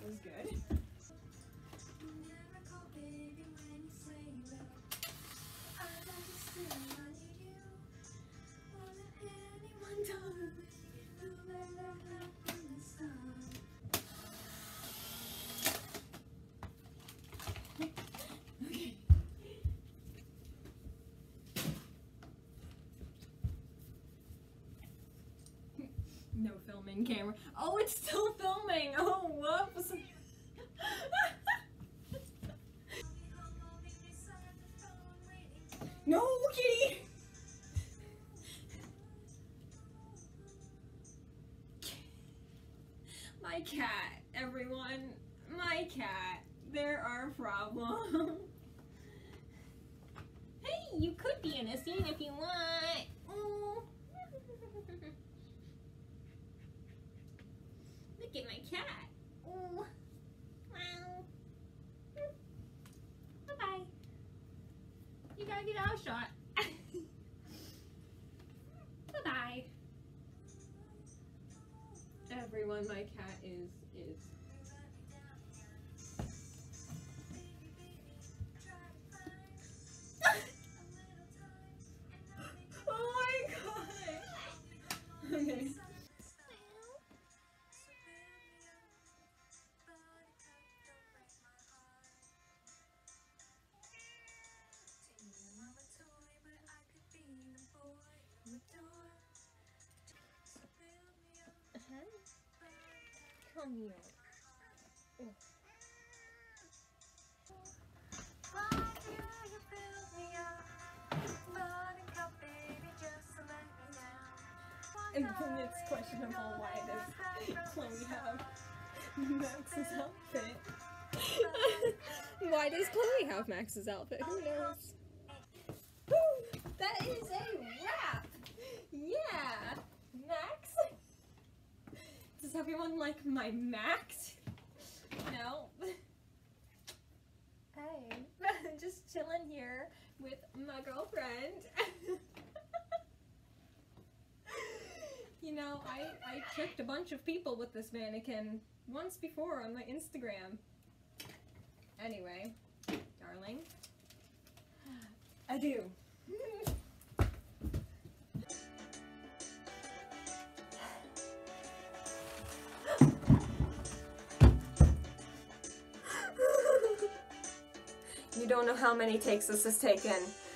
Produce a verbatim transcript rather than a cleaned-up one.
was good. No filming camera. Oh, it's still filming! Oh, whoops! No, kitty! My cat, everyone. My cat. There are problems. Hey, you could be in a scene if you want. Ooh. Look at my cat. Ooh. Wow. Bye-bye. You gotta get out of shot. Bye-bye. Everyone, my cat is, is. Oh my god! Okay. Come here. Oh. And then it's questionable why does Chloe have Max's outfit? Why does Chloe have Max's outfit? Who knows? Woo! That is a wrap! Yeah! Max? Does everyone like my Max? No? Hey, just chilling here with my girlfriend. You know, I, I tricked a bunch of people with this mannequin once before on my Instagram. Anyway, darling, adieu. You don't know how many takes this has taken.